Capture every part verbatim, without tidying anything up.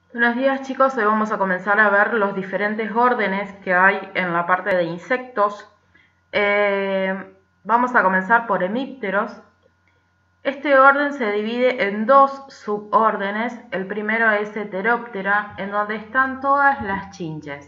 Buenos días chicos, hoy vamos a comenzar a ver los diferentes órdenes que hay en la parte de insectos. Eh, vamos a comenzar por hemípteros. Este orden se divide en dos subórdenes. El primero es Heteroptera, en donde están todas las chinches.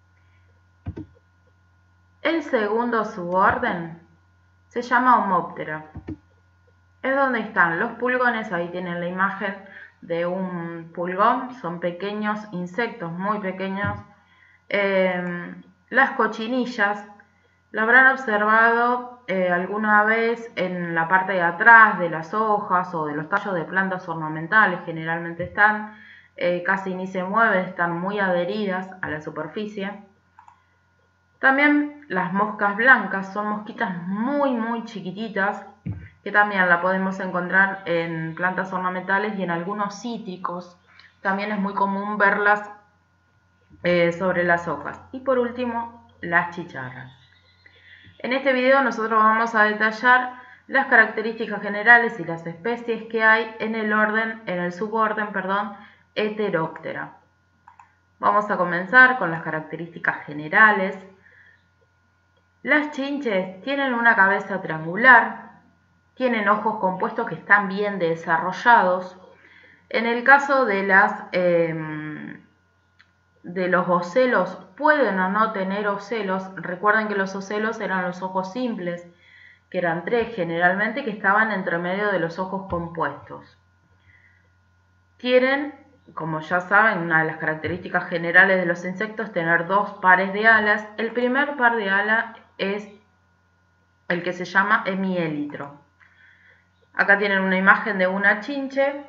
El segundo suborden se llama Homóptera. Es donde están los pulgones, ahí tienen la imagen de un pulgón, son pequeños insectos, muy pequeños. Eh, las cochinillas, lo habrán observado eh, alguna vez en la parte de atrás de las hojas o de los tallos de plantas ornamentales, generalmente están, eh, casi ni se mueven, están muy adheridas a la superficie. También las moscas blancas son mosquitas muy muy chiquititas, que también la podemos encontrar en plantas ornamentales y en algunos cítricos. También es muy común verlas eh, sobre las hojas. Y por último, las chicharras. En este video nosotros vamos a detallar las características generales y las especies que hay en el orden, en el suborden, perdón, Heteroptera. Vamos a comenzar con las características generales. Las chinches tienen una cabeza triangular, tienen ojos compuestos que están bien desarrollados. En el caso de, las, eh, de los ocelos, pueden o no tener ocelos. Recuerden que los ocelos eran los ojos simples, que eran tres generalmente, que estaban entre medio de los ojos compuestos. Tienen, como ya saben, una de las características generales de los insectos, tener dos pares de alas. El primer par de alas es el que se llama hemiélitro. Acá tienen una imagen de una chinche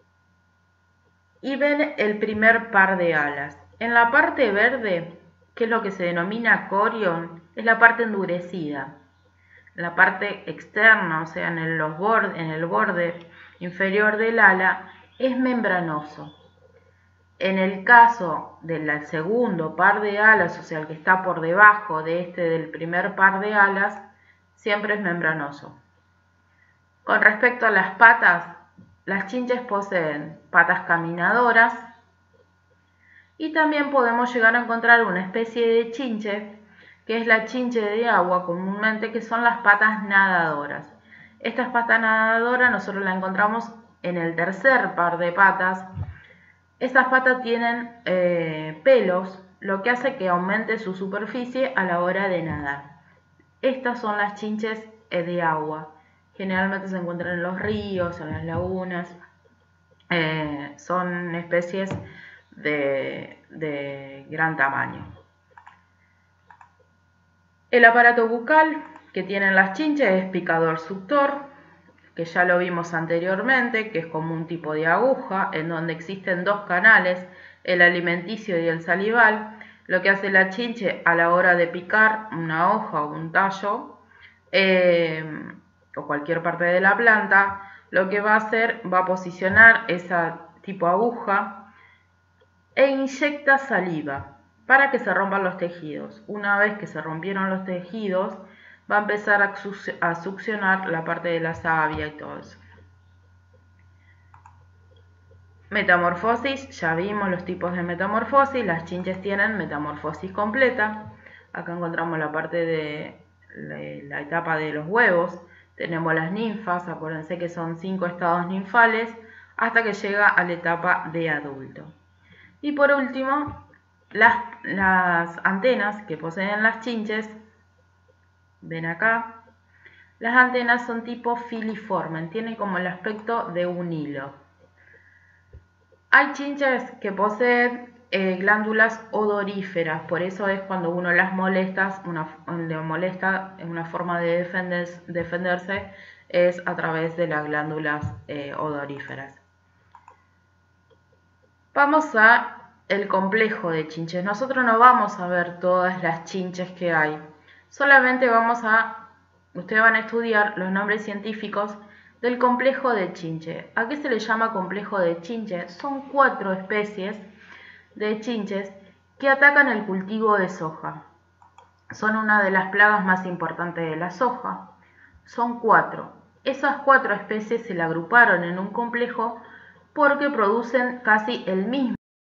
y ven el primer par de alas. En la parte verde, que es lo que se denomina corión, es la parte endurecida. En la parte externa, o sea, en el, los borde, en el borde inferior del ala, es membranoso. En el caso del segundo par de alas, o sea, el que está por debajo de este del primer par de alas, siempre es membranoso. Con respecto a las patas, las chinches poseen patas caminadoras y también podemos llegar a encontrar una especie de chinche, que es la chinche de agua comúnmente, que son las patas nadadoras. Estas patas nadadoras nosotros las encontramos en el tercer par de patas. Estas patas tienen eh, pelos, lo que hace que aumente su superficie a la hora de nadar. Estas son las chinches de agua. Generalmente se encuentran en los ríos, en las lagunas. Eh, son especies de, de gran tamaño. El aparato bucal que tienen las chinches es picador-suctor, que ya lo vimos anteriormente, que es como un tipo de aguja en donde existen dos canales, el alimenticio y el salival. Lo que hace la chinche a la hora de picar una hoja o un tallo, eh, o cualquier parte de la planta, lo que va a hacer, va a posicionar esa tipo aguja e inyecta saliva para que se rompan los tejidos. Una vez que se rompieron los tejidos, va a empezar a, a succionar la parte de la savia y todo eso. Metamorfosis, ya vimos los tipos de metamorfosis. Las chinches tienen metamorfosis completa. Acá encontramos la parte de la, la etapa de los huevos. Tenemos las ninfas, acuérdense que son cinco estados ninfales, hasta que llega a la etapa de adulto. Y por último, las, las antenas que poseen las chinches, ven acá, las antenas son tipo filiforme, tienen como el aspecto de un hilo. Hay chinches que poseen eh, glándulas odoríferas, por eso es cuando uno las molesta, una, le molesta, una forma de defender, defenderse es a través de las glándulas eh, odoríferas. Vamos a el complejo de chinches. Nosotros no vamos a ver todas las chinches que hay, solamente vamos a, ustedes van a estudiar los nombres científicos del complejo de chinche. ¿A qué se le llama complejo de chinche? Son cuatro especies de chinches que atacan el cultivo de soja. Son una de las plagas más importantes de la soja. Son cuatro. Esas cuatro especies se le agruparon en un complejo porque producen casi el mismo